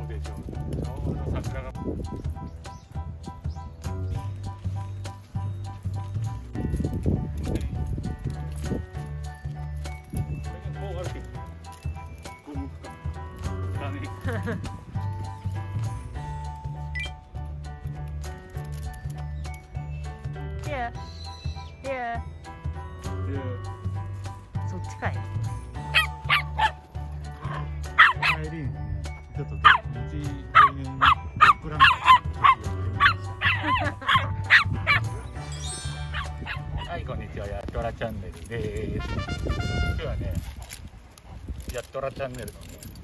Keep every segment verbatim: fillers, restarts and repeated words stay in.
うでしょう。ちょうど桜が。 Here. Here. そっちかい。 帰りにね、ちょっと道沿いにドッグランはい、こんにちは、やっとらチャンネルです。今日はね、やっとらチャンネルのね、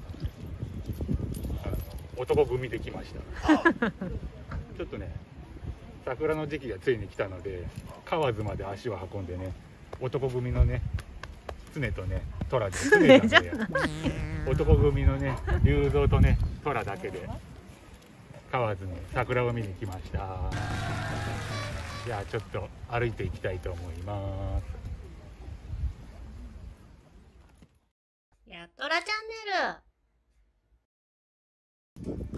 あの男組で来ました。ちょっとね、桜の時期がついに来たので、河津まで足を運んでね、男組のね、常とね、虎で、常なんで、男組のね、龍造とね、虎だけで、河津に桜を見に来ました。じゃあちょっと歩いていきたいと思います。 やっとらチャンネル。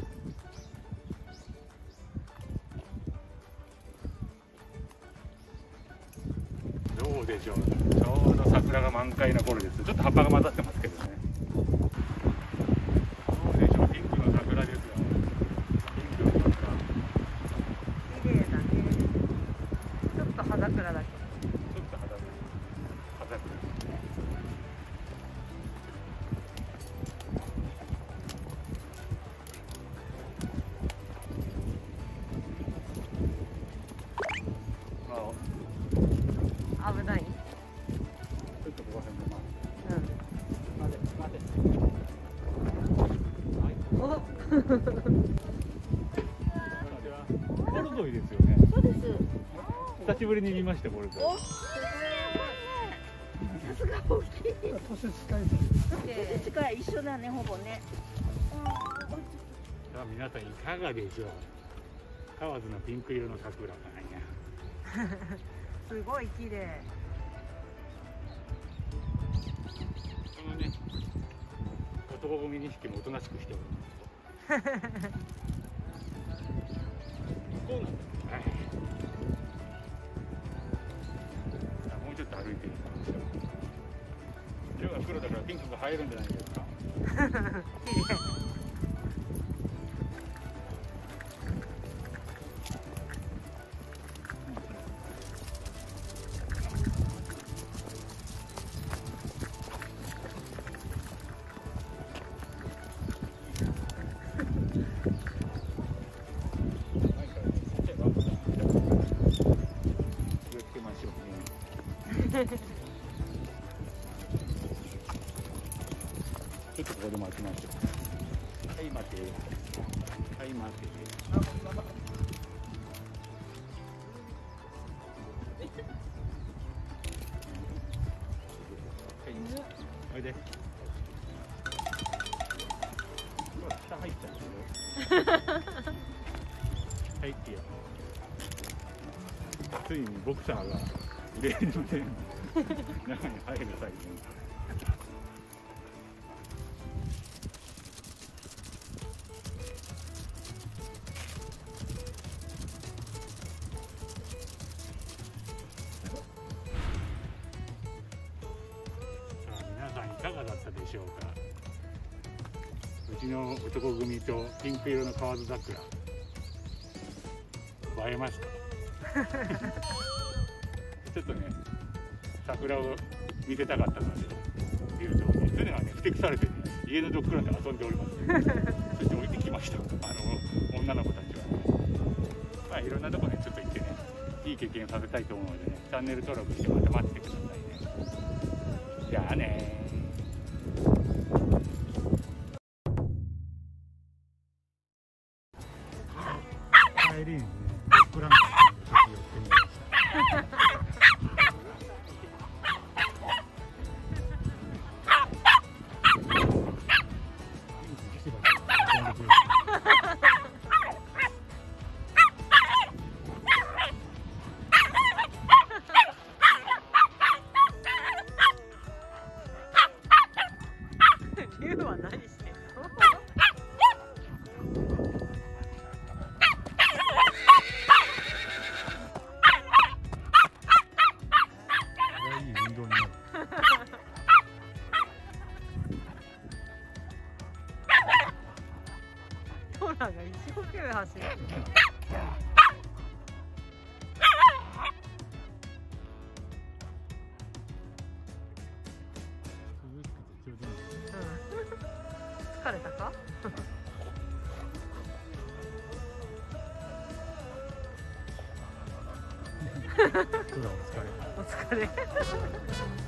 どうでしょう。ちょうど桜が満開の頃です。ちょっと葉っぱが混ざってますけどね。どうでしょう。ピンクの桜ですよ。ピンクの桜。 綺麗だね。ちょっと葉桜だけど。 ちょっと葉桜。葉桜。 危ない。 ちょっとここら辺でまあ。 うん。 待て待て。はい。 お。 ボルゾイですよね。 そうです。 久しぶりに見ましたボルゾイ。 お。さすが大きい。 年近い。 年近い、一緒だね、ほぼね。 さあ皆さんいかがでしょう。河津のピンク色の桜がね。 すごい綺麗。 このね、男組に匹もおとなしくしております。こうなんだよね。もうちょっと歩いてみましょう。色が黒だからピンクが映えるんじゃないですか。 綺麗。 ちょっとここで待ちましょう。はい、待て。はい、待て。はい、おいで。うわ、下入っちゃうけど。はい、いいよ。ついにボクサーがレールで中に入るサイズ。いかがだったでしょうか。うちの男組とピンク色の河津桜映えますか。ちょっとね、桜を見せたかったので龍造に常がねふてくされて、ね、家のドッグランで遊んでおります。そして置いてきました。あの女の子たちは、ね、まあいろんなとこねちょっと行ってねいい経験をさせたいと思うのでね、チャンネル登録してまた待っててくださいね。じゃあねー。帰りにね、ドッグランにちょっと寄ってみました。 龍は何してんの？ ターが一生懸命走る。疲れたか？ お疲れ。 お疲れ。